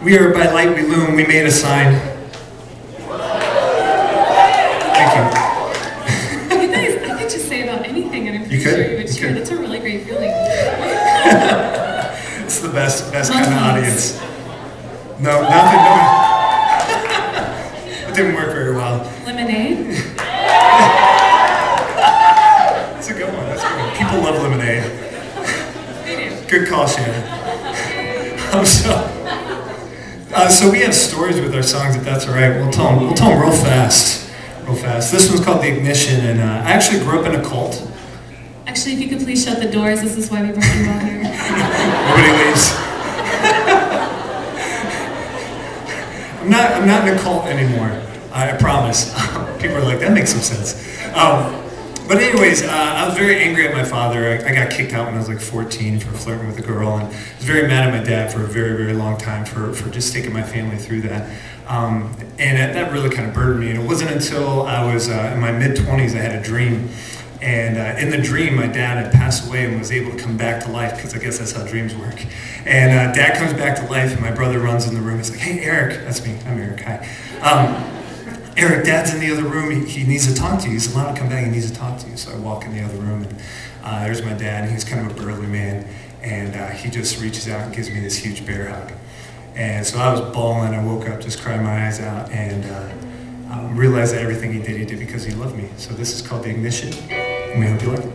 We are by light we loom. We made a sign. Thank you. You guys, I could just say about anything, and I'm pretty sure you would cheer. That's a really great feeling. It's the best kind of audience. No, nothing. No. It didn't work very well. Lemonade? That's a good one. That's good. People love lemonade. They do. Good call, Shanna. So we have stories with our songs, if that's all right. We'll tell them real fast. Real fast. This one's called The Ignition, and I actually grew up in a cult. Actually, if you could please shut the doors, this is why we brought you all here. Nobody leaves. I'm not in a cult anymore. I promise. People are like, that makes some sense. But anyways, I was very angry at my father. I got kicked out when I was like 14 for flirting with a girl, and I was very mad at my dad for a very, very long time for just taking my family through that. And that really kind of burdened me. And it wasn't until I was in my mid-20s I had a dream. And in the dream, my dad had passed away and was able to come back to life, because I guess that's how dreams work. And Dad comes back to life, and my brother runs in the room. He's like, hey, Eric. That's me. I'm Eric. Hi. Eric, Dad's in the other room. He needs to talk to you. He's allowed to come back. He needs to talk to you. So I walk in the other room, and there's my dad. And he's kind of a burly man. And he just reaches out and gives me this huge bear hug. And so I was bawling. I woke up just crying my eyes out, and realized that everything he did because he loved me. So this is called The Ignition. And we hope you like it.